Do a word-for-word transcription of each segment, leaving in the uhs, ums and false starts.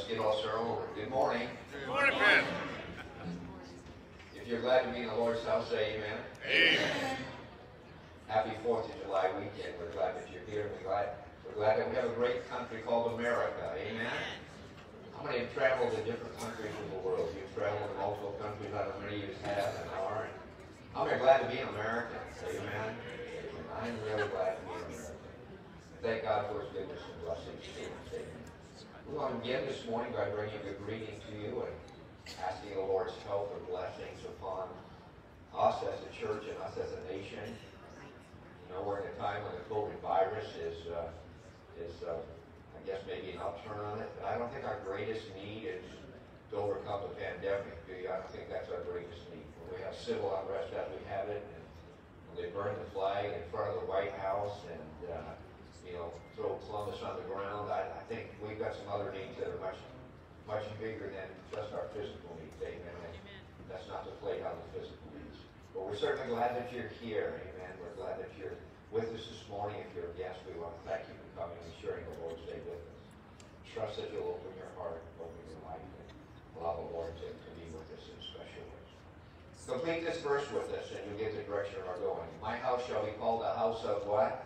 get all started over. Good morning. Good morning, Ben. If you're glad to be in the Lord's house, say amen. Amen. Happy fourth of July weekend. We're glad that you're here. We're glad, we're glad that we have a great country called America. Amen. How many have traveled to different countries in the world? You've traveled to multiple countries. I don't know many of you have and are. How many are glad to be an American? Amen. I'm really glad to be an American. Thank God for His goodness and blessings. Amen. We want to begin this morning by bringing a greeting to you and asking the Lord's help and blessings upon us as a church and us as a nation. You know, we're in a time when the COVID virus is, uh, is uh, I guess, maybe an upturn on it. But I don't think our greatest need is to overcome the pandemic, do you? I don't think that's our greatest need. When we have civil unrest as we have it, and when they burn the flag in front of the White House and, uh, you know, throw Columbus on the ground, I, I think we've got some other needs that are much, much bigger than just our physical needs. Amen. Amen. That's not to play down the physical needs. But we're certainly glad that you're here. Amen. We're glad that you're with us this morning. If you're a guest, we want to thank you for coming and sharing the Lord's Day with us. Trust that you'll open your heart, open your life, and allow the Lord to, to be with us in special ways. Complete this verse with us, and you'll get the direction of our going. My house shall be called a house of what?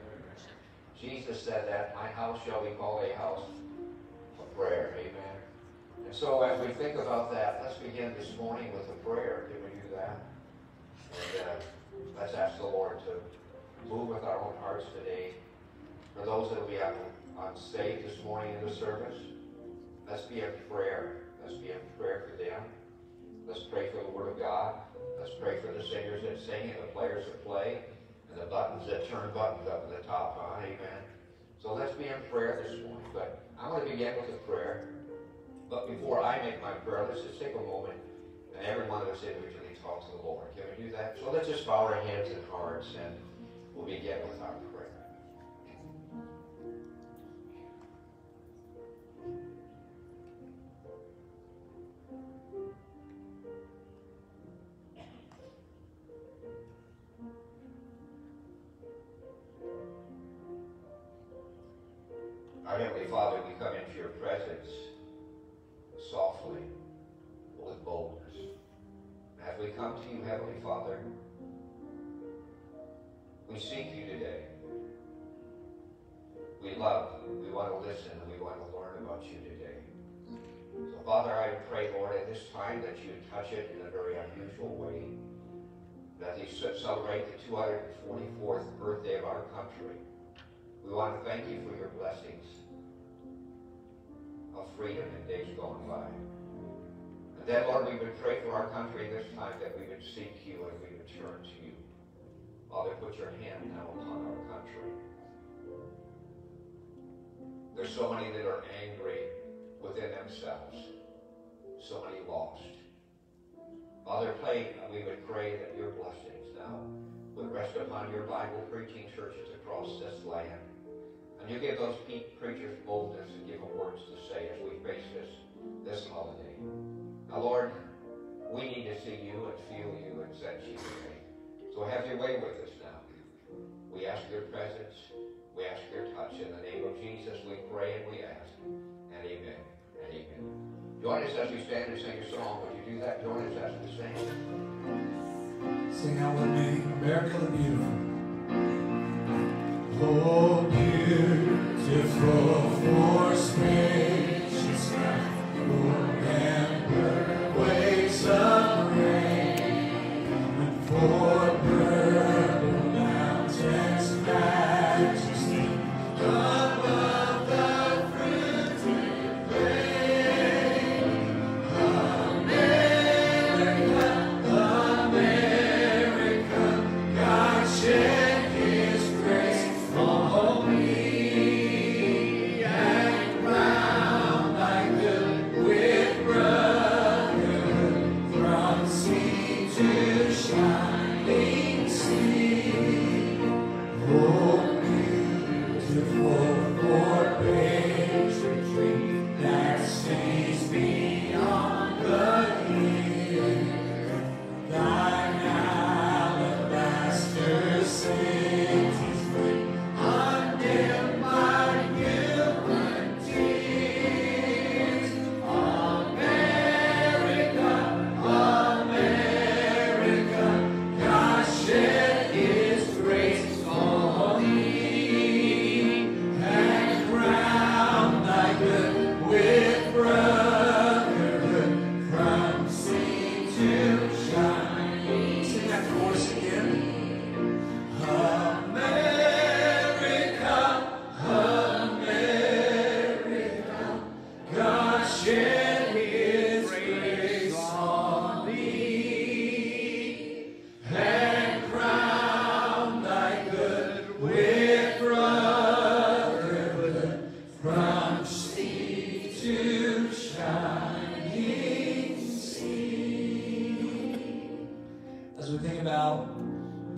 Jesus said that, my house shall be called a house of prayer. Amen. And so as we think about that, let's begin this morning with a prayer. Can we do that? And uh, let's ask the Lord to move with our own hearts today. For those that will be on, on stage this morning in the service, let's be in prayer. Let's be in prayer for them. Let's pray for the Word of God. Let's pray for the singers that sing and the players that play and the buttons that turn buttons up at the top. Huh? Amen. So let's be in prayer this morning. But I'm going to begin with a prayer. But before I make my prayer, let's just take a moment and every one of us individually talk to the Lord. Can we do that? So let's just bow our heads and hearts and we'll begin with our prayer. Our Heavenly Father, we come into your presence softly, with boldness. As we come to you, Heavenly Father, we seek you today. We love, we want to listen, and we want to learn about you today. So, Father, I pray, Lord, at this time that you touch it in a very unusual way, that you celebrate the two hundred forty-fourth birthday of our country. We want to thank you for your blessings of freedom in days gone by. And then, Lord, we would pray for our country this time that we would seek you and we would turn to you. Father, put your hand now upon our country. There's so many that are angry within themselves, so many lost. Father, pray, we would pray that your blessings now would rest upon your Bible-preaching churches across this land. And you give those preachers boldness and give them words to say as we face this, this holiday. Now, Lord, we need to see you and feel you and sense you today. So have your way with us now. We ask your presence. We ask your touch. In the name of Jesus, we pray and we ask. And amen. And amen. Join us as we stand and sing a song. Would you do that? Join us as we sing. Sing out with me, America the Beautiful. Oh, beautiful for spacious sky, for amber waves of rain, and for purple mountains majesty above the fruited plain. America, America, God shed his grace on me and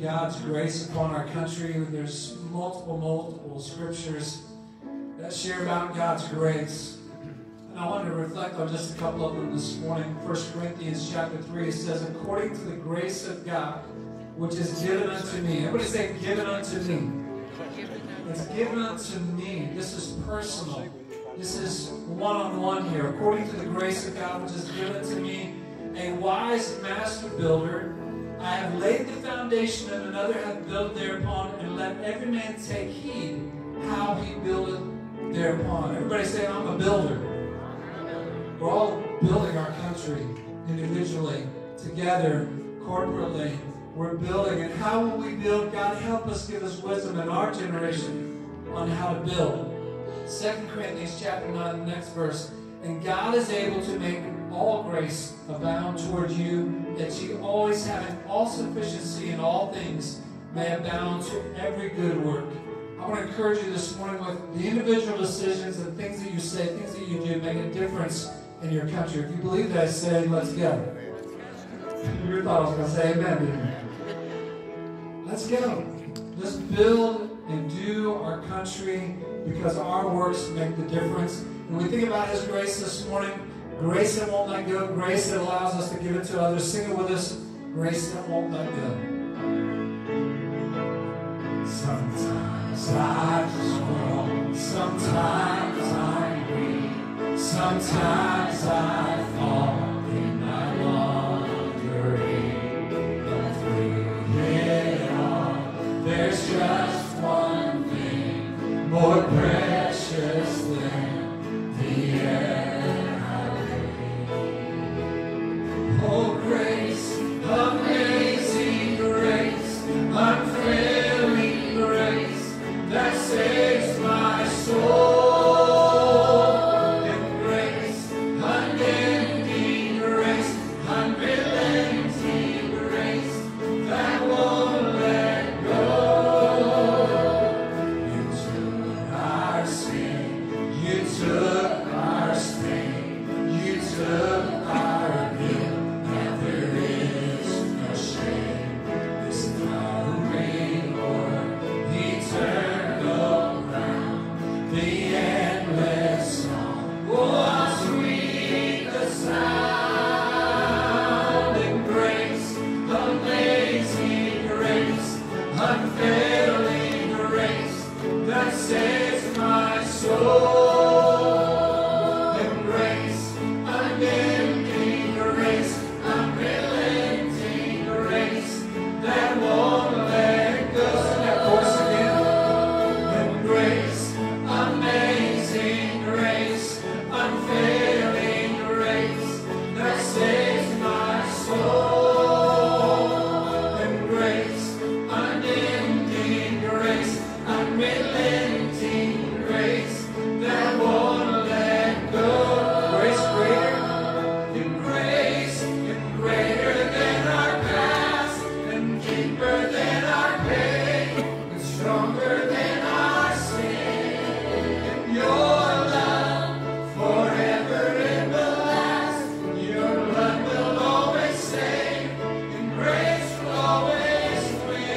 God's grace upon our country. There's multiple, multiple scriptures that share about God's grace. And I wanted to reflect on just a couple of them this morning. First Corinthians chapter three, it says, according to the grace of God, which is given unto me. Everybody say, given unto me. It's given unto me. This is personal. This is one-on-one here. According to the grace of God, which is given to me, a wise master builder, I have laid the foundation, and another hath built thereupon, and let every man take heed how he buildeth thereupon. Everybody say, I'm a builder. We're all building our country individually, together, corporately. We're building. And how will we build? God, help us, give us wisdom in our generation on how to build. Second Corinthians chapter nine, the next verse. And God is able to make all grace abound toward you, that ye always having all sufficiency in all things may abound to every good work. I want to encourage you this morning with the individual decisions and things that you say, things that you do make a difference in your country. If you believe that, say, let's go. You thought I was going to say amen. Let's go. Let's build and do our country because our works make the difference. When we think about His grace this morning, grace that won't let go, grace that allows us to give it to others. Sing it with us. Grace that won't let go. Sometimes I just fall, sometimes I'm weak, sometimes I fall in my wandering, but through it all, there's just one thing more precious than the air I breathe. Oh, grace, amazing grace, unfailing grace that saves my soul. And grace, unending grace, unrelenting grace that won't let go. You took our sin, you took our stain, you took our guilt, and there is no shame. This covering o'er, He turned around the endless song. Oh, how sweet the sound in grace, amazing grace, unfailing grace that saves my soul. And grace, unending grace, unrelenting grace that won't let go. Sing that chorus again. And grace, amazing grace, unfailing grace that saves my soul. And grace, unending grace, unrelenting grace that won't let go. Grace greater, and grace, and greater than our past, and deeper than our pain, and stronger than our sin. And your love forever and will last. Your blood will always save, and grace will always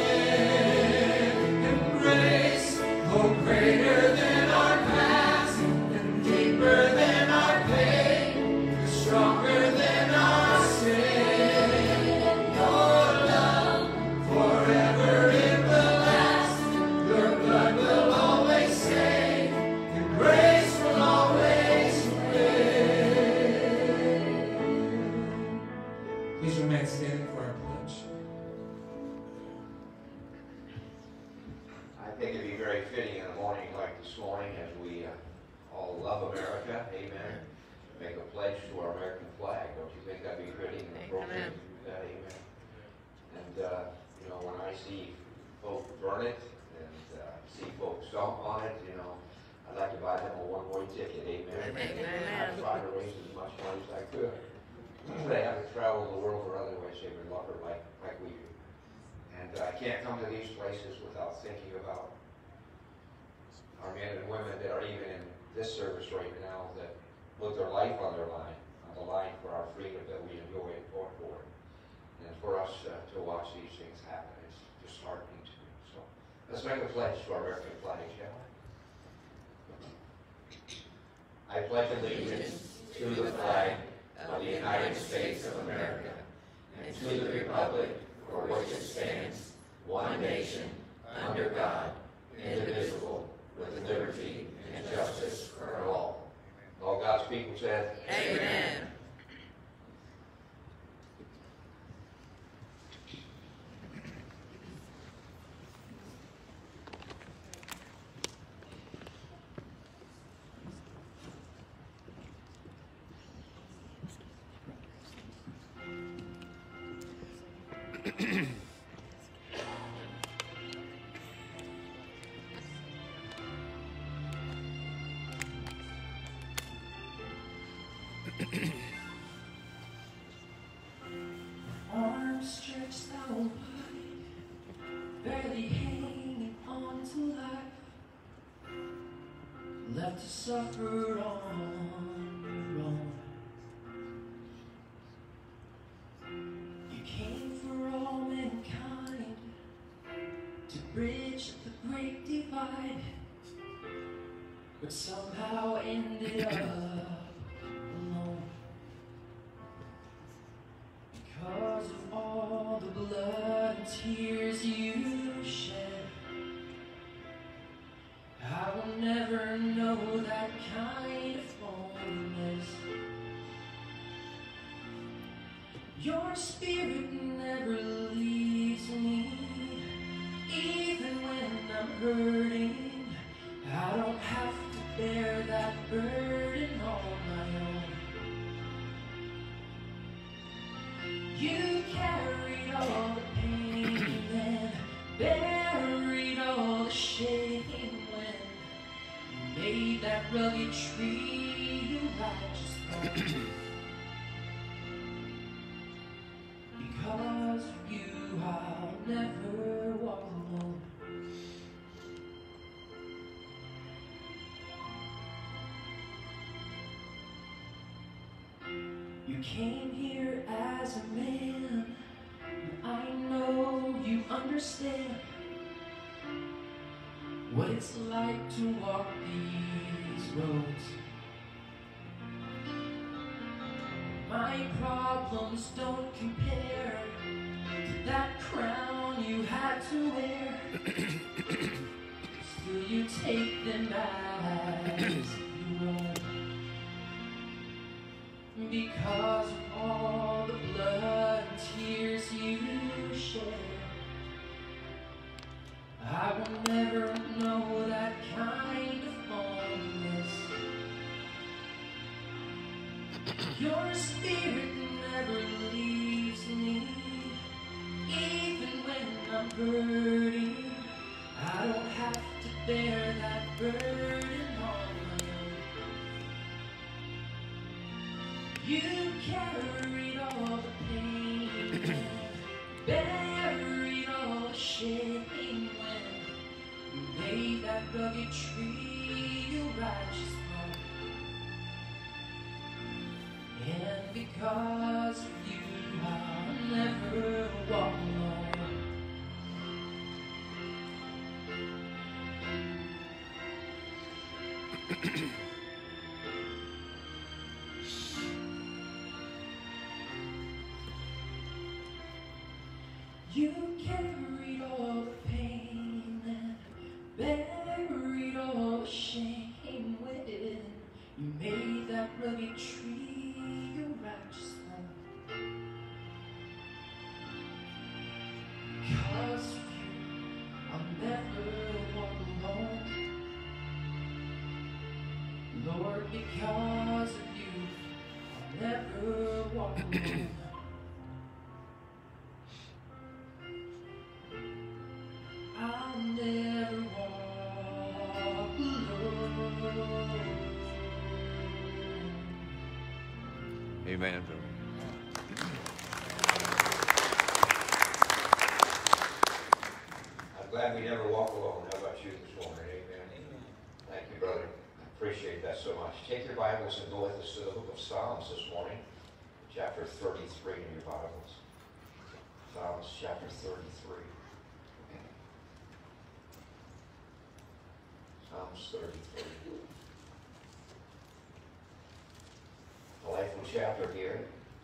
win. And grace, oh, greater than our past, and deeper than our pain, and stronger than our sin. Your love forever it will last. Your blood will always save, and grace will always win. Please remain standing for our pledge. I think it'd be very fitting in a morning like this morning as we uh, all love America, amen, make a pledge to our American flag. Don't you think that'd be fitting and appropriate to do that, amen? And, uh, you know, when I see folks burn it and uh, see folks stomp on it, you know, I'd like to buy them a one-way ticket, amen? I'd try to raise as much money as I could. They have to travel the world or otherwise they would love her like, like we do. And uh, I can't come to these places without thinking about our men and women that are even in this service right now that put their life on their line, on the line for our freedom that we enjoy and fought for. And for us uh, to watch these things happen, it's disheartening to me. So let's make a pledge to our American flag, shall we? I pledge allegiance to the flag of the United States of America and to the republic for which it stands, one nation, under God, indivisible, with liberty and justice for all. All God's people said, Amen. Arms stretched out wide, barely hanging on to life, left to suffer on your own. You came for all mankind to bridge the great divide, but somehow ended up alone. Because of all the blood and tears you shed, I will never know that kind of loneliness. Your spirit never leaves me, even when I'm hurting. I don't have to bear that burden on my own. You carried all the pain and buried all the shame when you made that rugged tree your righteous throne. Because of you, I'll never walk alone. You came here as a man, and I know you understand what it's like to walk these roads. My problems don't compare to that crown you had to wear. Still you take them as your own. Because of all the blood and tears you shed, I will never know that kind of loneliness. Your spirit never leaves me, even when I'm hurting. I don't have to bear that burden on my own. You carried all the pain, buried all the shame when you made that rugged tree your righteous throne. And because of you, I'll never walk alone. You carried all the pain and buried all the shame when you made that rugged tree your righteous throne. Because of you, I'll never walk alone. Lord, because of you, I'll never walk alone. I'll never walk alone. Amen. I'm glad we never walk alone. How about you this morning? Amen. Thank you, brother. I appreciate that so much. Take your Bibles and go with us to the book of Psalms this morning, chapter thirty-three in your Bibles. Psalms chapter thirty-three. Psalms thirty-three. Delightful chapter here.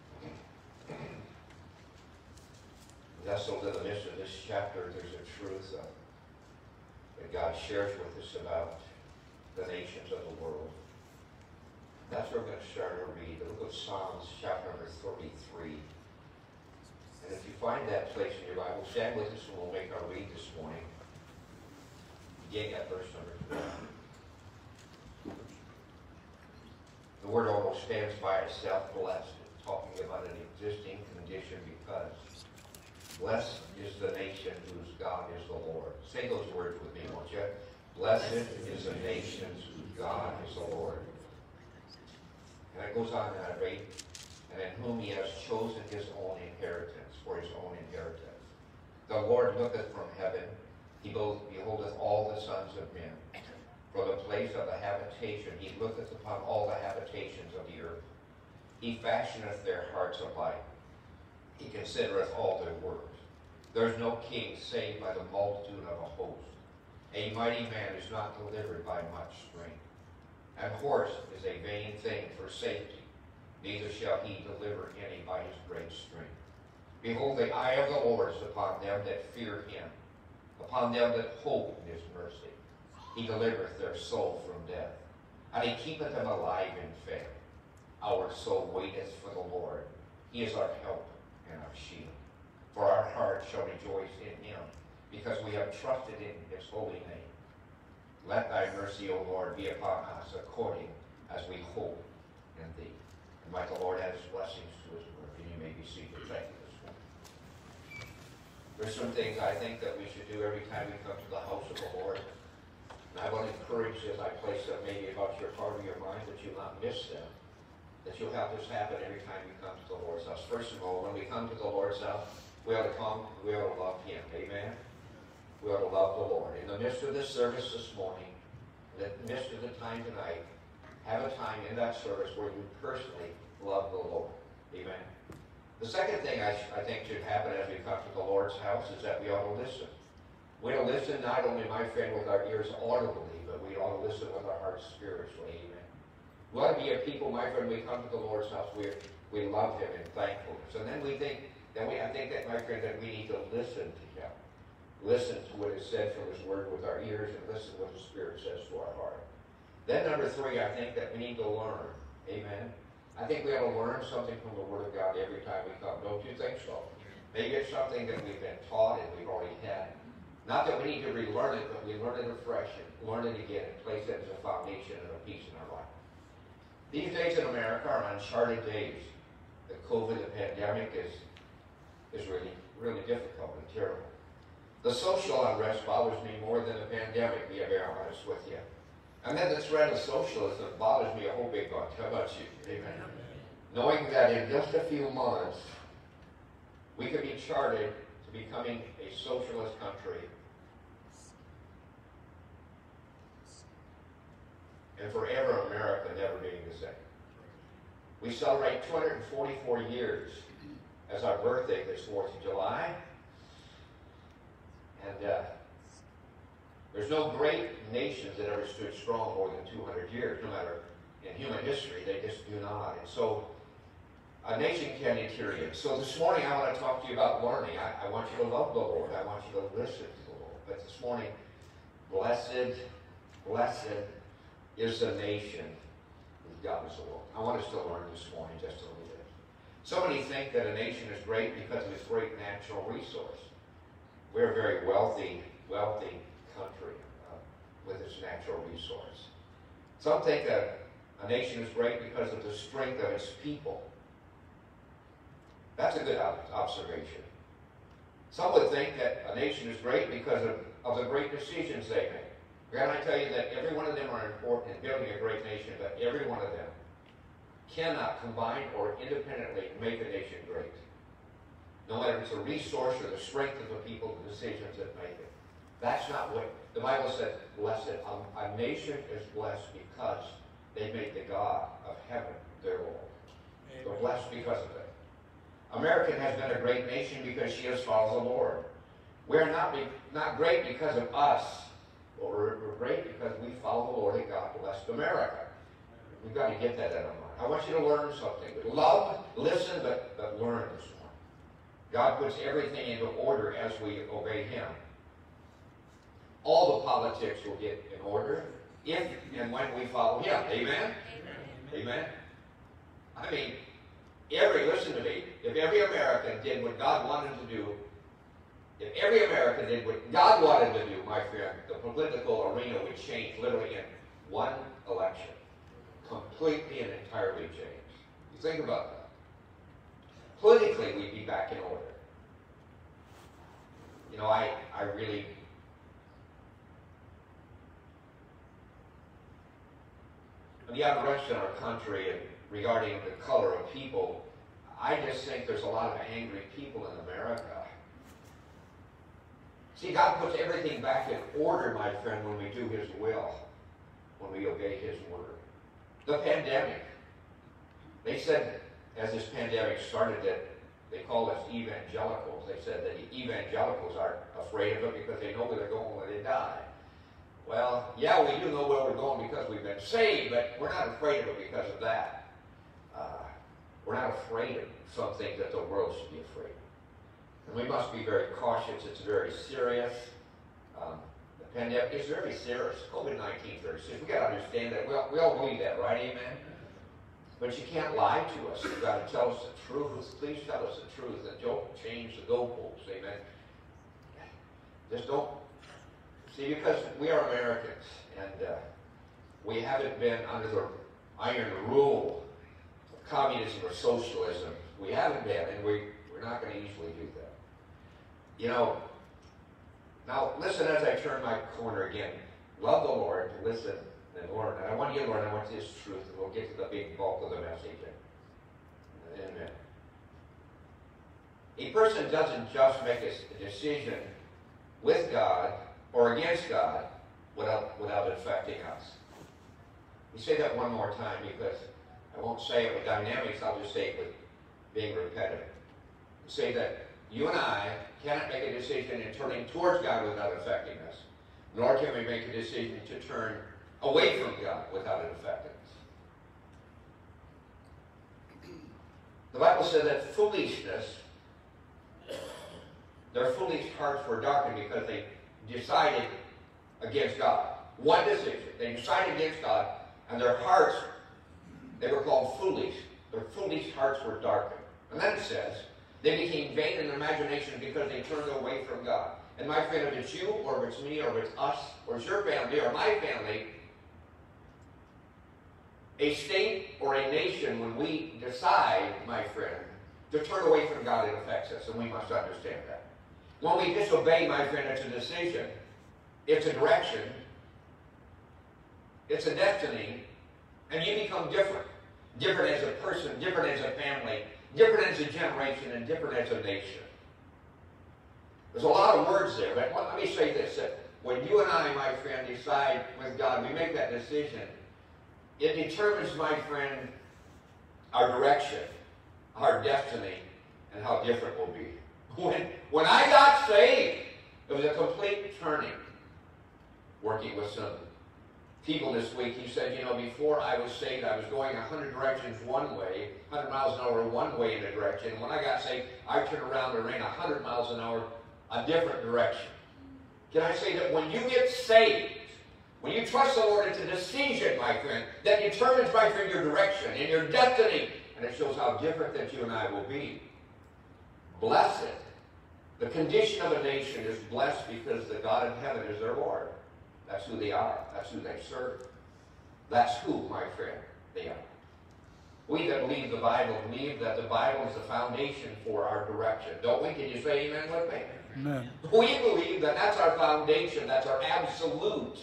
Nestled in the midst of this chapter, there's a truth uh, that God shares with us about the nations of the world. That's where we're going to start our read. The book of Psalms, chapter number thirty-three. And if you find that place in your Bible, stand with us and we'll make our read this morning. Beginning at verse number twelve. The word almost stands by itself, blessed, talking about an existing condition because blessed is the nation whose God is the Lord. Say those words with me, won't you? Blessed is the nation whose God is the Lord. And it goes on in that rate, and in whom he has chosen his own inheritance, for his own inheritance. The Lord looketh from heaven, he beholdeth all the sons of men. From the place of the habitation, he looketh upon all the habitations of the earth. He fashioneth their hearts alike. He considereth all their works. There is no king saved by the multitude of a host. A mighty man is not delivered by much strength. And horse is a vain thing for safety, neither shall he deliver any by his great strength. Behold, the eye of the Lord is upon them that fear him, upon them that hope in his mercy. He delivereth their soul from death, and he keepeth them alive in faith. Our soul waiteth for the Lord. He is our help and our shield. For our heart shall rejoice in him, because we have trusted in his holy name. Let thy mercy, O Lord, be upon us according as we hope in thee. And might the Lord add his blessings to his word. And you may be seated. Thank you this morning. There's some things I think that we should do every time we come to the house of the Lord. And I want to encourage you as I place them maybe about your heart or your mind that you'll not miss them. That you'll have this happen every time you come to the Lord's house. First of all, when we come to the Lord's house, we ought to come, we ought to love him. Amen? We ought to love the Lord. In the midst of this service this morning, in the midst of the time tonight, have a time in that service where you personally love the Lord. Amen? The second thing I, I think should happen as we come to the Lord's house is that we ought to listen. We ought to listen not only, my friend, with our ears audibly, but we ought to listen with our hearts spiritually. Amen? We ought to be a people, my friend, we come to the Lord's house, we, we love him in thankfulness. And then we think, then we, I think that, my friend, that we need to listen to him. Listen to what is said from his word with our ears and listen to what the Spirit says to our heart. Then number three, I think that we need to learn. Amen? I think we ought to learn something from the Word of God every time we come. Don't you think so? Maybe it's something that we've been taught and we've already had. Not that we need to relearn it, but we learn it afresh and learn it again and place it as a foundation and a piece in our life. These days in America are uncharted days. The COVID, the pandemic is, is really, really difficult and terrible. The social unrest bothers me more than the pandemic, to be very honest with you. And then the threat of socialism bothers me a whole big bunch. How about you? Amen. Knowing that in just a few months, we could be charted to becoming a socialist country. And forever America never being the same. We celebrate two hundred forty-four years as our birthday this fourth of July. And uh, there's no great nations that ever stood strong more than two hundred years, no matter in human history, they just do not. And so a nation can deteriorate. So this morning I want to talk to you about learning. I, I want you to love the Lord. I want you to listen to the Lord. But this morning, blessed, blessed is the nation whose God is the Lord. I want us to learn this morning just a little bit. So many think that a nation is great because of its great natural resource. We're a very wealthy, wealthy country uh, with its natural resource. Some think that a nation is great because of the strength of its people. That's a good observation. Some would think that a nation is great because of, of the great decisions they make. Can I tell you that every one of them are important in building a great nation, but every one of them cannot combine or independently make a nation great. No matter if it's a resource or the strength of the people, the decisions that make it. That's not what the Bible says, blessed. A, a nation is blessed because they made the God of heaven their Lord. Amen. They're blessed because of it. America has been a great nation because she has followed the Lord. We're not, be, not great because of us, or we're, We're great because we follow the Lord and God blessed America. We've got to get that in our mind. I want you to learn something. Love, listen, but, but learn this one. God puts everything into order as we obey Him. All the politics will get in order if and when we follow Him. Amen? Amen. Amen. I mean, every, listen to me, if every American did what God wanted to do, if every American did what God wanted to do, my friend, the political arena would change literally in one election. Completely and entirely changed. You think about that. Politically, we'd be back in order. You know, I, I really... the unrest in our country and regarding the color of people, I just think there's a lot of angry people in America. See, God puts everything back in order, my friend, when we do His will, when we obey His word. The pandemic. They said, as this pandemic started, that they call us evangelicals. They said that the evangelicals aren't afraid of it because they know where they're going when they die. Well, yeah, we do know where we're going because we've been saved, but we're not afraid of it because of that. Uh, we're not afraid of some things that the world should be afraid of. And we must be very cautious. It's very serious. Um, the pandemic is very serious. COVID nineteen is very serious. We've got to understand that. We all, we all believe that, right? Amen? But you can't lie to us. You've got to tell us the truth. Please tell us the truth and don't change the goalposts. Amen? Just don't. See, because we are Americans, and uh, we haven't been under the iron rule of communism or socialism. We haven't been, and we, we're not going to easily do that. You know, now listen as I turn my corner again. Love the Lord, listen and learn. And I want you to learn, I want this truth, and we'll get to the big bulk of the message. Amen. A person doesn't just make a decision with God or against God without, without it affecting us. We say that one more time because I won't say it with dynamics, I'll just say it with being repetitive. Say that you and I cannot make a decision in turning towards God without affecting us, nor can we make a decision to turn away from God without it affecting us. The Bible said that foolishness, their foolish hearts were darkened because they decided against God. One decision. They decided against God, and their hearts, they were called foolish. Their foolish hearts were darkened. And then it says, they became vain in imagination because they turned away from God. And my friend, if it's you, or if it's me, or if it's us, or it's your family, or my family, a state or a nation, when we decide, my friend, to turn away from God, it affects us, and we must understand that. When we disobey, my friend, it's a decision. It's a direction. It's a destiny. And you become different. Different as a person, different as a family, different as a generation, and different as a nation. There's a lot of words there, but let me say this, that when you and I, my friend, decide with God, we make that decision, it determines, my friend, our direction, our destiny, and how different we'll be. When, when I got saved, it was a complete turning. Working with some people this week, he said, you know, before I was saved, I was going a hundred directions one way, a hundred miles an hour one way in a direction. When I got saved, I turned around and ran a hundred miles an hour a different direction. Can I say that when you get saved, when you trust the Lord, it's a decision, my friend, that determines, my friend, your direction and your destiny. And it shows how different that you and I will be. Blessed. The condition of a nation is blessed because the God in heaven is their Lord. That's who they are. That's who they serve. That's who, my friend, they are. We that believe the Bible believe that the Bible is the foundation for our direction. Don't we? Can you say amen with me? Amen. We believe that that's our foundation. That's our absolute.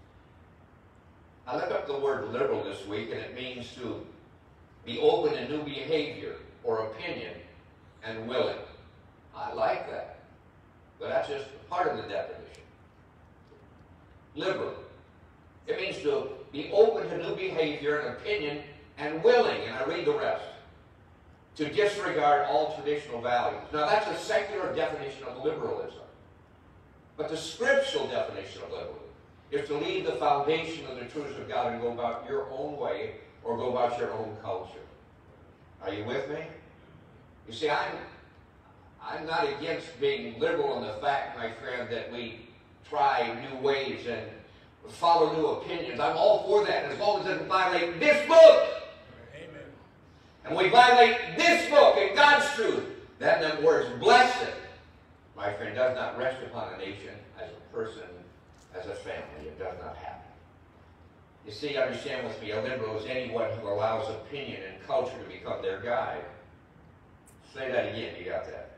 I looked up the word liberal this week, and it means to be open to new behavior or opinion and willing. I like that. But that's just part of the definition. Liberal. It means to be open to new behavior and opinion and willing, and I read the rest, to disregard all traditional values. Now that's a secular definition of liberalism. But the scriptural definition of liberalism is to leave the foundation of the truths of God and go about your own way or go about your own culture. Are you with me? You see, I'm, I'm not against being liberal in the fact, my friend, that we try new ways and follow new opinions. I'm all for that, as long as it doesn't violate this book. Amen. And we violate this book and God's truth. Then them words, blessed, my friend, does not rest upon a nation as a person, as a family. It does not happen. You see, understand with me, a liberal is anyone who allows opinion and culture to become their guide. Say that again, you got that?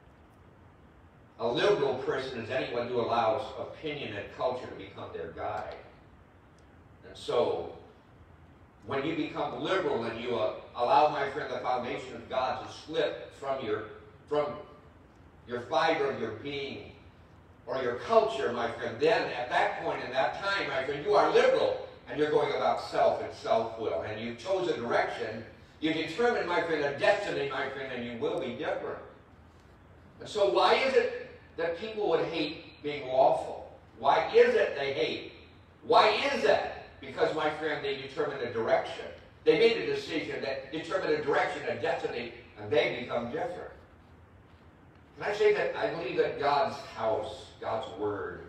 A liberal person is anyone who allows opinion and culture to become their guide. And so, when you become liberal and you uh, allow, my friend, the foundation of God to slip from your, from your fiber of your being or your culture, my friend, then at that point in that time, my friend, you are liberal and you're going about self and self-will. And you chose a direction. You determine, my friend, a destiny, my friend, and you will be different. And so why is it that people would hate being lawful? Why is it they hate? Why is that? Because, my friend, they determined a direction. They made a decision that determined a direction, a destiny, and they become different. Can I say that I believe that God's house, God's word,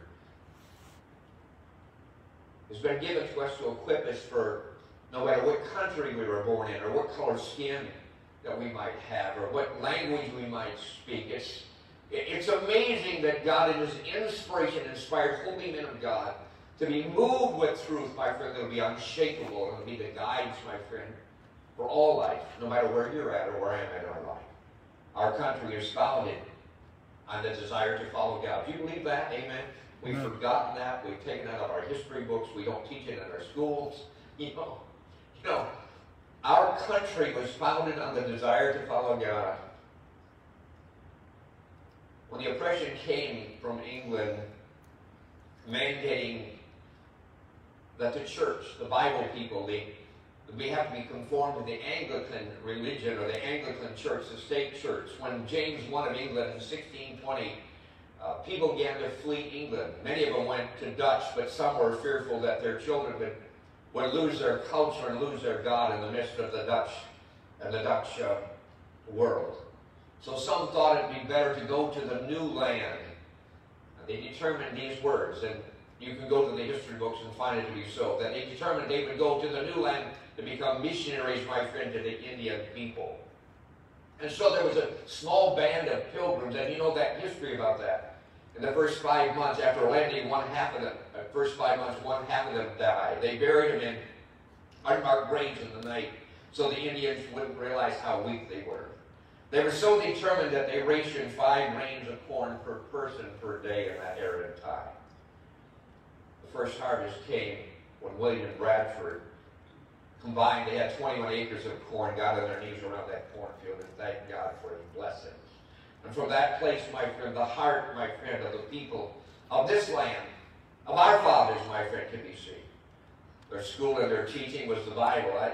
has been given to us to equip us for no matter what country we were born in or what color skin that we might have or what language we might speak. It's, it's amazing that God in His inspiration inspired holy men of God to be moved with truth, my friend, that will be unshakable and will be the guides, my friend, for all life, no matter where you're at or where I am at in our life. Our country is founded on the desire to follow God. Do you believe that? Amen? We've Amen. forgotten that. We've taken it out of our history books. We don't teach it in our schools. You know, you know, our country was founded on the desire to follow God. When the oppression came from England, mandating that the church, the Bible people, the, we have to be conformed to the Anglican religion or the Anglican church, the state church. When James the First of England in sixteen twenty, uh, people began to flee England. Many of them went to Dutch, but some were fearful that their children would, would lose their culture and lose their God in the midst of the Dutch and the Dutch uh, world. So some thought it'd be better to go to the new land. And they determined these words, and you can go to the history books and find it to be so, that they determined they would go to the new land to become missionaries, my friend, to the Indian people. And so there was a small band of pilgrims, and you know that history about that. In the first five months after landing, one half of them, uh, first five months, one half of them died. They buried them in unmarked graves in the night so the Indians wouldn't realize how weak they were. They were so determined that they rationed five grains of corn per person per day in that arid time. The first harvest came when William and Bradford combined. They had twenty-one acres of corn, got on their knees around that cornfield and thanked God for His blessings. And from that place, my friend, the heart, my friend, of the people of this land, of our fathers, my friend, can be seen. Their school and their teaching was the Bible. I,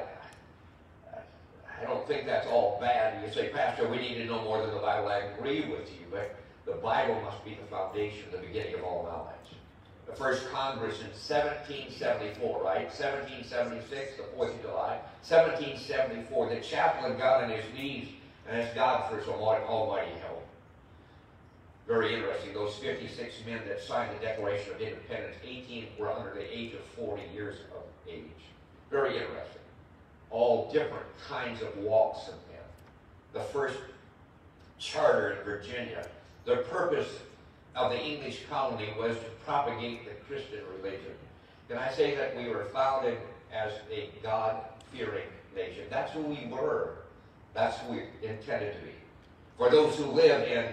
I don't think that's all bad. You say, Pastor, we need to know more than the Bible. I agree with you, but the Bible must be the foundation, the beginning of all knowledge. The first Congress in seventeen seventy-four, right? seventeen seventy-six, the fourth of July. seventeen seventy-four, the chaplain got on his knees and asked God for His almighty help. Very interesting. Those fifty-six men that signed the Declaration of Independence, eighteen were under the age of forty years of age. Very interesting. All different kinds of walks of men. The first charter in Virginia, the purpose of the English colony was to propagate the Christian religion. Can I say that we were founded as a God-fearing nation? That's who we were. That's who we intended to be. For those who live in,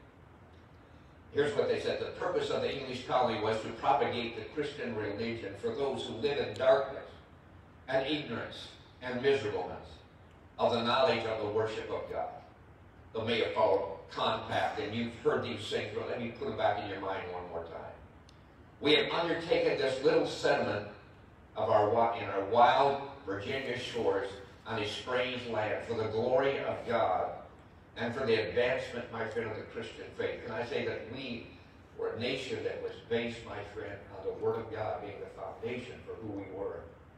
here's what they said, the purpose of the English colony was to propagate the Christian religion for those who live in darkness and ignorance and miserableness of the knowledge of the worship of God. The Mayflower Compact, and you've heard these things, but let me put them back in your mind one more time. We have undertaken this little settlement of our in our wild Virginia shores on a strange land for the glory of God and for the advancement, my friend, of the Christian faith. Can I say that we We're a nation that was based, my friend, on the Word of God being the foundation for who we were.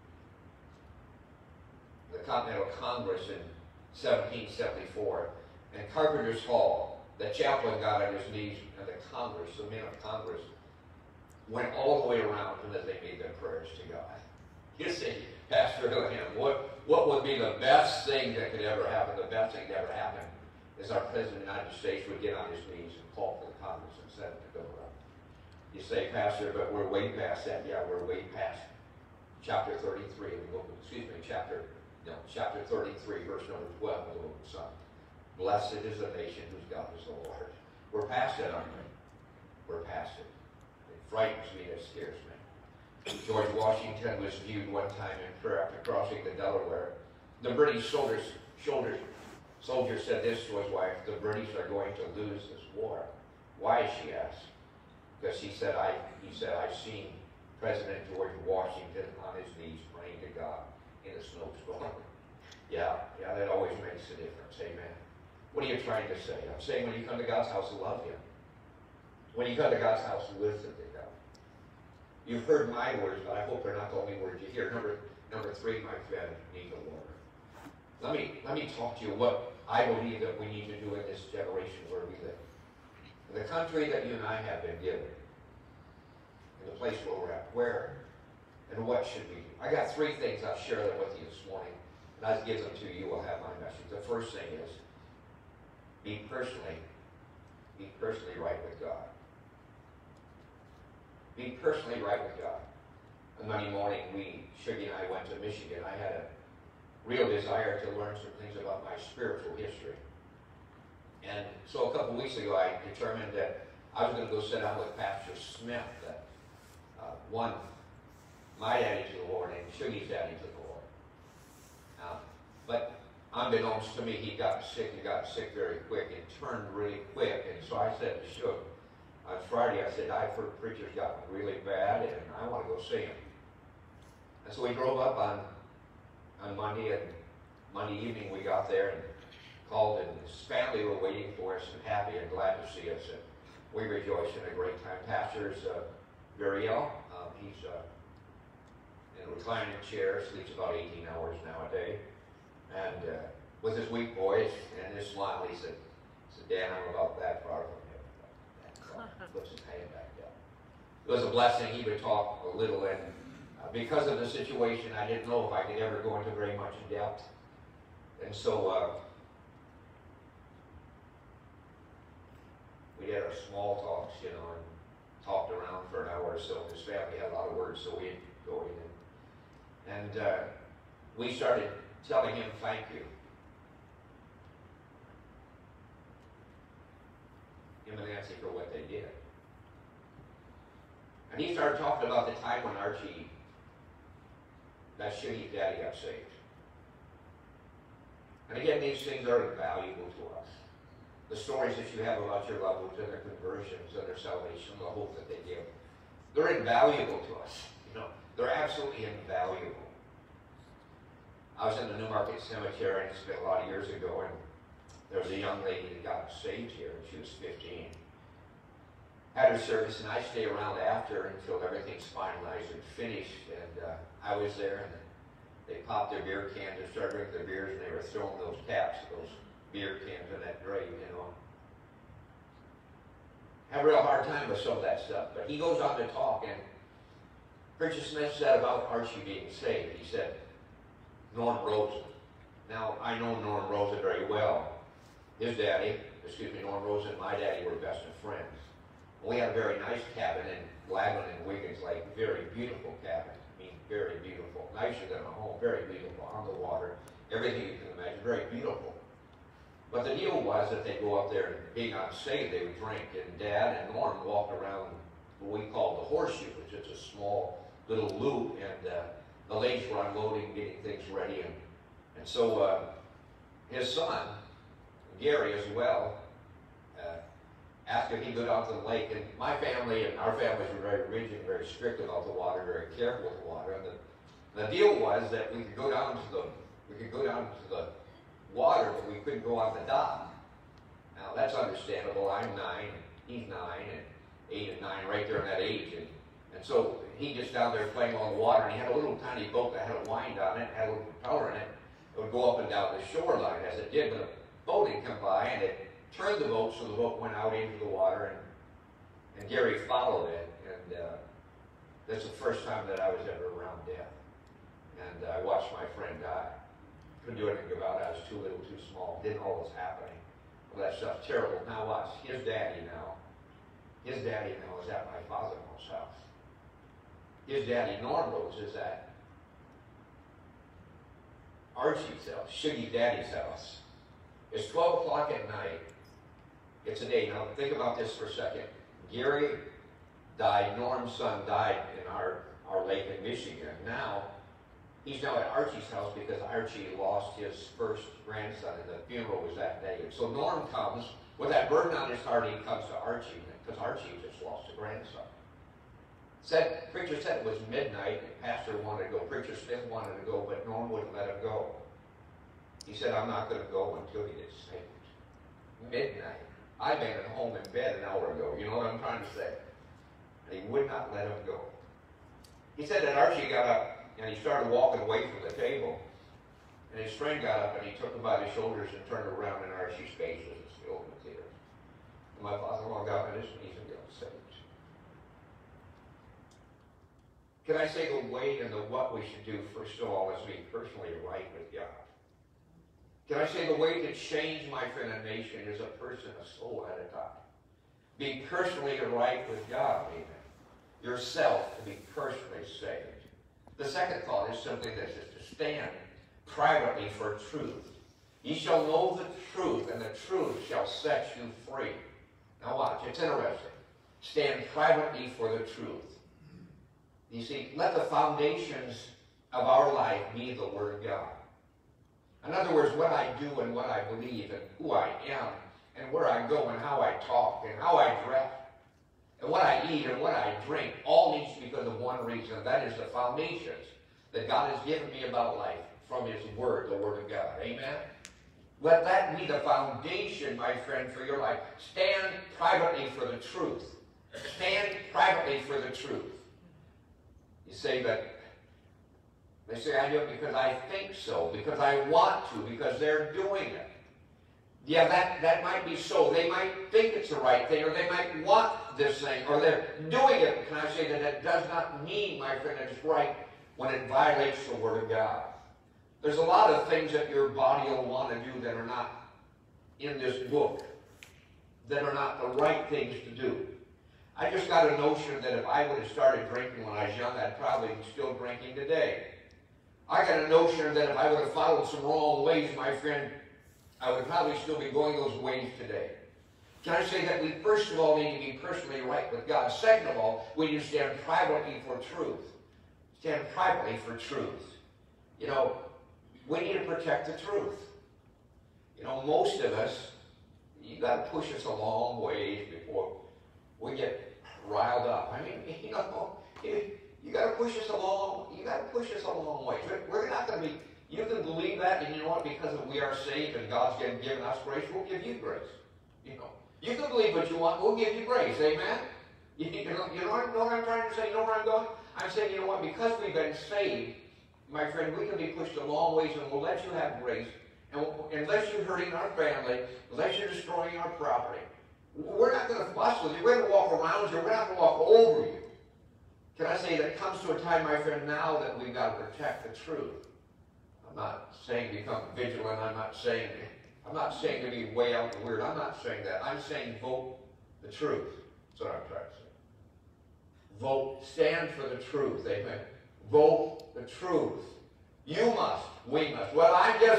The Continental Congress in seventeen seventy-four, and Carpenter's Hall, the chaplain got on his knees, and the Congress, the men of Congress, went all the way around and they made their prayers to God. You see, Pastor Hillingham, what, what would be the best thing that could ever happen? The best thing that ever happened is our President of the United States would get on his knees and call for the Congress and Senate to go up. You say, Pastor, but we're way past that. Yeah, we're way past chapter thirty-three of the book, excuse me, chapter, no, chapter thirty-three, verse number twelve of the book of Psalms. Blessed is the nation whose God is the Lord. We're past it, aren't we? We're past it. It frightens me, it scares me. George Washington was viewed one time in prayer after crossing the Delaware. The British soldiers, soldiers, soldier said this to his wife, the British are going to lose this war. Why, she asked. Because he said, I, he said, I've seen President George Washington on his knees praying to God in a snowstorm. Yeah, yeah, that always makes a difference. Amen. What are you trying to say? I'm saying when you come to God's house, love Him. When you come to God's house, listen to God. You've heard my words, but I hope they're not the only words you hear. Number, number three, my friend, need the Lord. Let me, let me talk to you what I believe that we need to do in this generation where we live. In the country that you and I have been given, in the place where we're at, where and what should we do? I got three things I'll share them with you this morning, and I'll give them to you. I'll have my message. The first thing is, be personally, be personally right with God. Be personally right with God. On Monday morning, we, Shuggy and I went to Michigan. I had a real desire to learn some things about my spiritual history. And so a couple weeks ago, I determined that I was going to go sit down with Pastor Smith, that uh, one, my daddy to the Lord, and Shuggy's daddy to the Lord. Uh, but unbeknownst to me, he got sick and got sick very quick and turned really quick. And so I said to Shug, on Friday, I said, I've heard preachers got really bad, and I want to go see him. And so we drove up on, on Monday, and Monday evening we got there and called, and his family were waiting for us and happy and glad to see us. And we rejoiced in a great time. Pastor's uh, very ill. Um, he's uh, in a reclining chair, sleeps about eighteen hours now a day. And uh, with his weak voice and his smile, he said, he said, Dan, I'm about that far from him. Puts his hand back down. It was a blessing. He would talk a little, and uh, because of the situation, I didn't know if I could ever go into very much depth. And so uh, we had our small talks, you know, and talked around for an hour or so. His family had a lot of words, so we'd go in. And, and uh, we started telling him thank you. Him and Nancy for what they did. And he started talking about the time when Archie, that Shuggy's daddy, got saved. And again, these things are invaluable to us. The stories that you have about your loved ones and their conversions and their salvation, the hope that they give, they're invaluable to us. You know, they're absolutely invaluable. I was in the Newmarket Cemetery, and it's been a lot of years ago, and there was a young lady that got saved here, and she was fifteen. Had her service, and I stayed around after until everything's finalized and finished. And uh, I was there, and they popped their beer cans and started drinking their beers, and they were throwing those caps, those beer cans in that grave, you know. Had a real hard time with some of that stuff. But he goes on to talk, and Preacher Smith said about Archie being saved, he said, Norm Rosen. Now, I know Norm Rosen very well. His daddy, excuse me, Norm Rosen and my daddy were best of friends. We had a very nice cabin in Gladwin and Wiggins Lake, very beautiful cabin. I mean, very beautiful. Nicer than a home, very beautiful, on the water. Everything you can imagine, very beautiful. But the deal was that they'd go up there and being on stage, they would drink. And Dad and Norm walked around what we called the horseshoe, which is a small little loop, and uh, the ladies were unloading, getting things ready. And, and so uh, his son, Gary as well, uh, asked if he'd go down to the lake. And my family and our families were very rigid, very strict about the water, very careful with the water. And the, the deal was that we could go down to the we could go down to the water, but we couldn't go on the dock. Now that's understandable. I'm nine, and he's nine, and eight and nine, right there in that age. And, and so he just down there playing on the water, and he had a little tiny boat that had a wind on it, had a little propeller in it. It would go up and down the shoreline as it did, but a boat had come by, and it turned the boat so the boat went out into the water, and, and Gary followed it. And uh, that's the first time that I was ever around death. And uh, I watched my friend die. Couldn't do anything about it. I was too little, too small. Didn't know what was happening. All that stuff, terrible. Now watch, his daddy now. His daddy now is at my father-in-law's house. His daddy, Norm Rose, is at Archie's house, Shuggy's daddy's house. It's twelve o'clock at night. It's a day. Now think about this for a second. Gary died, Norm's son died in our, our lake in Michigan. Now, he's now at Archie's house because Archie lost his first grandson, and the funeral was that day. And so Norm comes, with that burden on his heart, he comes to Archie, because Archie just lost a grandson. Said, preacher said it was midnight, and Pastor wanted to go, Preacher Smith wanted to go, but Norm wouldn't let him go. He said, I'm not going to go until he gets saved. Midnight. I've been at home in bed an hour ago, you know what I'm trying to say? And he would not let him go. He said that Archie got up, and he started walking away from the table. And his friend got up, and he took him by the shoulders and turned around, and Archie's face was filled with tears. And my father-in-law got on his knees and got saved. Can I say the way and the what we should do, first of all, is be personally right with God? Can I say the way to change, my friend, a nation is a person, a soul at a time? Be personally right with God, amen. Yourself to be personally saved. The second thought is simply this, is to stand privately for truth. Ye shall know the truth, and the truth shall set you free. Now watch, it's interesting. Stand privately for the truth. You see, let the foundations of our life be the Word of God. In other words, what I do and what I believe and who I am and where I go and how I talk and how I dress and what I eat and what I drink all needs to be because of one reason, and that is the foundations that God has given me about life from His Word, the Word of God. Amen? Let that be the foundation, my friend, for your life. Stand privately for the truth. Stand privately for the truth. You say that, they say, I do it because I think so, because I want to, because they're doing it. Yeah, that, that might be so. They might think it's the right thing, or they might want this thing, or they're doing it. Can I say that it does not mean, my friend, that it's right when it violates the Word of God? There's a lot of things that your body will want to do that are not in this book, that are not the right things to do. I just got a notion that if I would have started drinking when I was young, I'd probably be still drinking today. I got a notion that if I would have followed some wrong ways, my friend, I would probably still be going those ways today. Can I say that we first of all need to be personally right with God? Second of all, we need to stand privately for truth. Stand privately for truth. You know, we need to protect the truth. You know, most of us, you got to push us a long ways before we get riled up. I mean, you know, you, you got to push us a long, you got to push us a long way. We're not going to be, you can believe that, and you know what, because we are saved and God's given us grace, we'll give you grace. You know, you can believe what you want, we'll give you grace, amen? You, you, know, you know, what, know what I'm trying to say? You know where I'm going? I'm saying, you know what, because we've been saved, my friend, we can be pushed a long ways, and we'll let you have grace, and we'll, unless you're hurting our family, unless you're destroying our property, we're not going to fuss with you. We're going to walk around you. We're not going to walk over you. Can I say that it comes to a time, my friend, now that we've got to protect the truth. I'm not saying become vigilant. I'm not saying, I'm not saying to be way out the weird. I'm not saying that. I'm saying vote the truth. That's what I'm trying to say. Vote, stand for the truth. Amen. Vote the truth. You must. We must. Well, I just,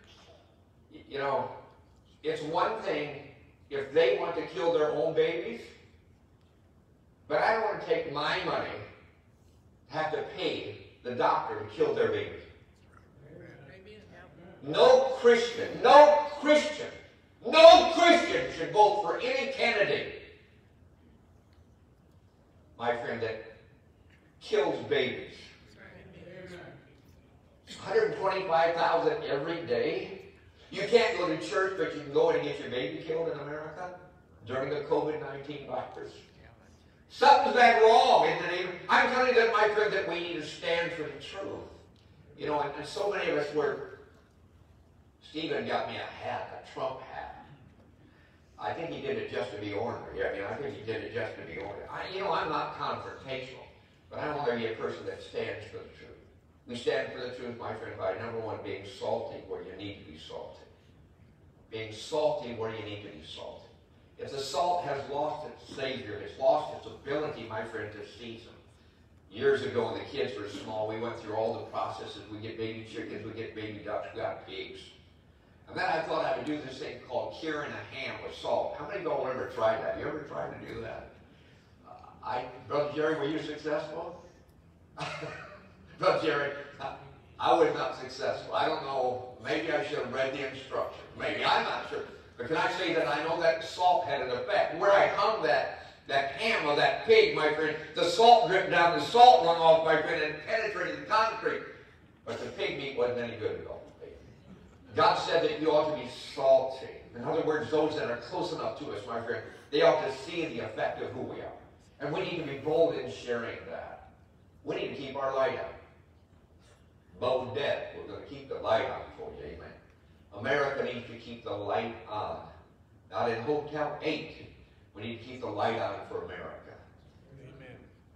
you know, it's one thing if they want to kill their own babies, but I don't want to take my money, have to pay the doctor to kill their babies. No Christian, no Christian, no Christian should vote for any candidate, my friend, that kills babies. one hundred twenty-five thousand every day. You can't go to church, but you can go in and get your baby killed in America during the COVID nineteen virus. Something's been wrong in the name. I'm telling you that, my friend, that we need to stand for the truth. You know, and, and so many of us were. Stephen got me a hat, a Trump hat. I think he did it just to be ornery. I mean, I think he did it just to be ornery. I, you know, I'm not confrontational, but I want to be a person that stands for the truth. We stand for the truth, my friend, by number one, being salty where you need to be salty. Being salty where you need to be salty. If the salt has lost its savior, it's lost its ability, my friend, to season. Years ago when the kids were small, we went through all the processes. We get baby chickens, we get baby ducks, we got pigs. And then I thought I would do this thing called curing a ham with salt. How many of y'all ever tried that? You ever tried to do that? Uh, I, Brother Jerry, were you successful? Brother Jerry, I, I was not successful. I don't know. Maybe I should have read the instructions. Maybe. I'm not sure. But can I say that I know that salt had an effect? Where I hung that, that ham or that pig, my friend, the salt dripped down, the salt run off, my friend, and penetrated the concrete. But the pig meat wasn't any good at all. God said that you ought to be salty. In other words, those that are close enough to us, my friend, they ought to see the effect of who we are. And we need to be bold in sharing that. We need to keep our light on. Bone dead. We're going to keep the light on for you. Amen. America needs to keep the light on. Not in Hotel eight. We need to keep the light on for America. Amen.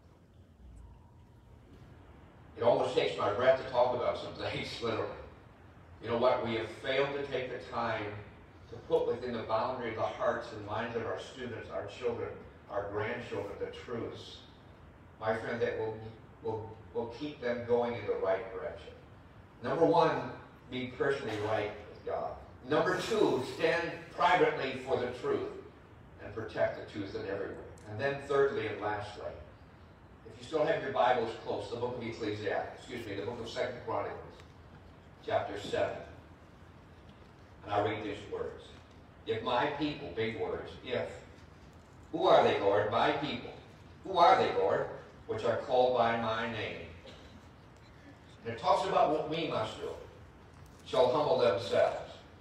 It almost takes my breath to talk about some things, literally. You know what? We have failed to take the time to put within the boundary of the hearts and minds of our students, our children, our grandchildren, the truths, my friend, that will, will, will keep them going in the right direction. Number one, be personally right with God. Number two, stand privately for the truth and protect the truth in every way. And then thirdly and lastly, if you still have your Bibles close, the book of Ecclesiastes, excuse me, the book of Second Chronicles, chapter seven. And I read these words. If my people, big words, if. Who are they, Lord? My people. Who are they, Lord? Which are called by my name. And it talks about what we must do. Shall humble themselves.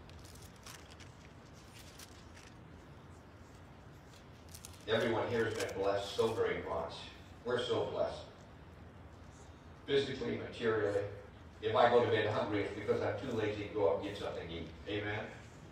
Everyone here has been blessed so very much. We're so blessed. Physically, materially. If I go to bed hungry, it's because I'm too lazy to go out and get something to eat. Amen?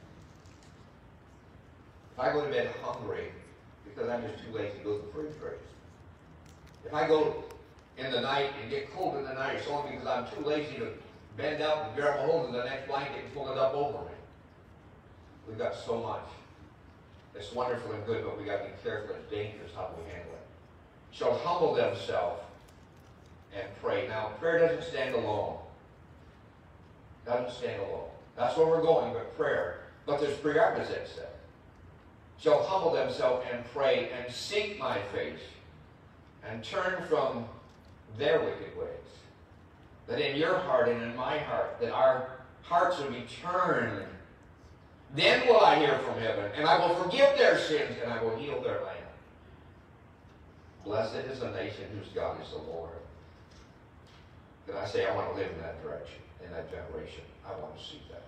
If I go to bed hungry, because I'm just too lazy to go to the refrigerator. If I go in the night and get cold in the night, it's only because I'm too lazy to bend up and grab a hold of the next blanket and pull it up over me. We've got so much. It's wonderful and good, but we've got to be careful and dangerous how we handle it. Shall humble themselves and pray. Now, prayer doesn't stand alone. Doesn't stand alone. That's where we're going with prayer. But there's prerequisites there. Shall humble themselves and pray and seek my face and turn from their wicked ways. That in your heart and in my heart, that our hearts will be turned. Then will I hear from heaven, and I will forgive their sins, and I will heal their land. Blessed is the nation whose God is the Lord. Can I say I want to live in that direction, in that generation? I want to see that.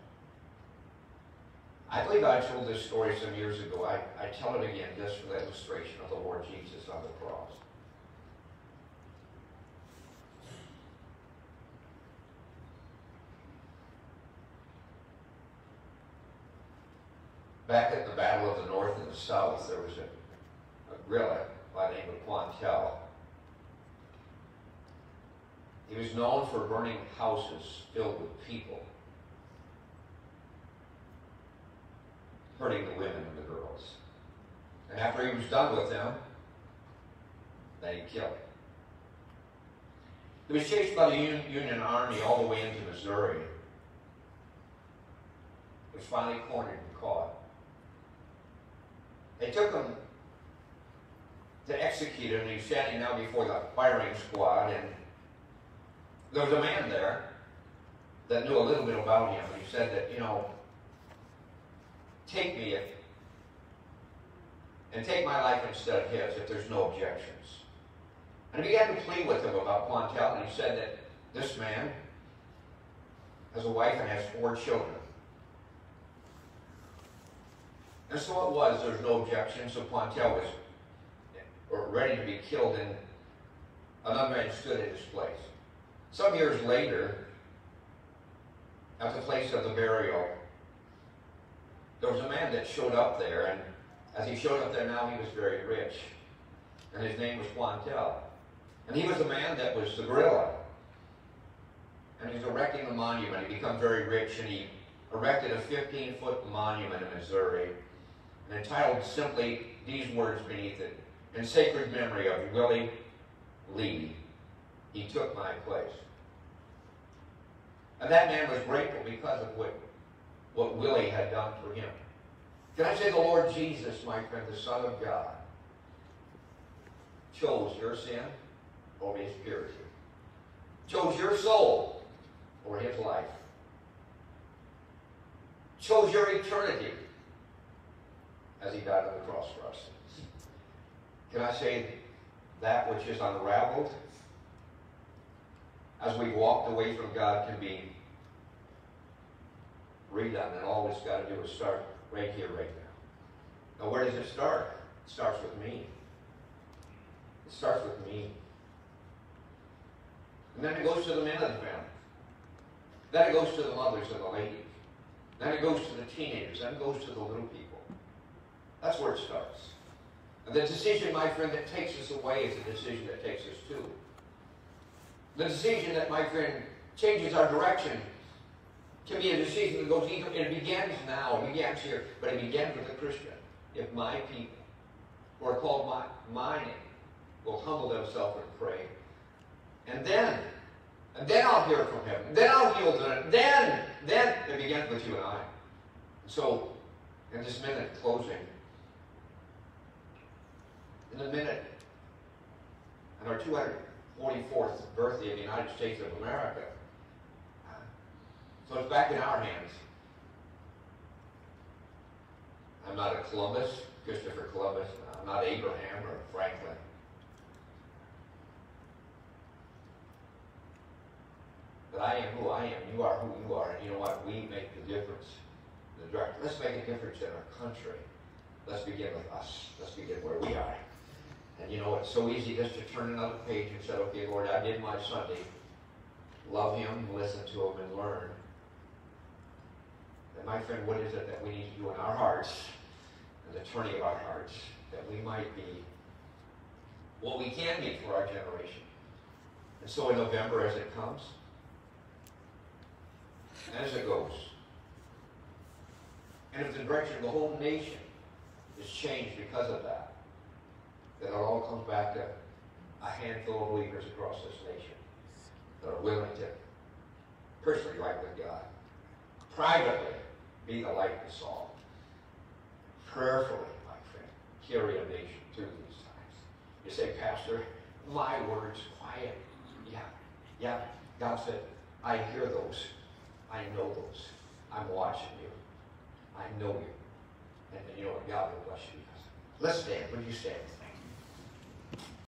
I believe I told this story some years ago. I, I tell it again just for the illustration of the Lord Jesus on the cross. Back at the Battle of the North and the South, there was a, a guerrilla by the name of Quantel. He was known for burning houses filled with people, hurting the women and the girls. And after he was done with them, then he killed them. He was chased by the Union Army all the way into Missouri. He was finally cornered and caught. They took him to execute him, and he's standing now before the firing squad, and there was a man there that knew a little bit about him, and he said that, you know, take me if, and take my life instead of his if there's no objections. And he began to plead with him about Quantel, and he said that this man has a wife and has four children. And so it was, there was no objection, so Quantel was or ready to be killed, and another man stood in his place. Some years later, at the place of the burial, there was a man that showed up there, and as he showed up there now, he was very rich. And his name was Quantel. And he was a man that was the gorilla. And he's erecting a monument. He became very rich, and he erected a fifteen-foot monument in Missouri, and entitled simply these words beneath it: "In sacred memory of Willie Lee, he took my place." And that man was grateful because of what, what Willie had done for him. Can I say the Lord Jesus, my friend, the Son of God, chose your sin over his purity, chose your soul over his life, chose your eternity as he died on the cross for us. Can I say that which is unraveled as we walked away from God can be redone, and all it's got to do is start right here, right now. Now, where does it start? It starts with me. It starts with me. And then it goes to the men of the family. Then it goes to the mothers and the ladies. Then it goes to the teenagers. Then it goes to the little people. That's where it starts. And the decision, my friend, that takes us away is the decision that takes us to. The decision that, my friend, changes our direction can be a decision that goes either, it begins now, it begins here, but it begins with a Christian. If my people, who are called my, my name, will humble themselves and pray, and then, and then I'll hear from heaven, then I'll heal them, then, then it begins with you and I. So, in this minute closing, in the minute, on our two hundred forty-fourth birthday of the United States of America, so it's back in our hands. I'm not a Columbus, Christopher Columbus. I'm not Abraham or Franklin. But I am who I am. You are who you are. And you know what? We make the difference. The direct. Let's make a difference in our country. Let's begin with us. Let's begin where we are. And you know, it's so easy just to turn another page and say, okay, Lord, I did my Sunday. Love him, listen to him, and learn. And my friend, what is it that we need to do in our hearts, and the turning of our hearts, that we might be what we can be for our generation? And so in November, as it comes, as it goes, and if the direction of the whole nation is changed because of that, then it all comes back to a handful of believers across this nation that are willing to personally right with God, privately be the light of Saul, prayerfully, my friend, carry a nation through these times. You say, Pastor, my words quiet. Yeah, yeah. God said, I hear those. I know those. I'm watching you. I know you. And, and you know what? God will bless you. Let's stand. Would you stand?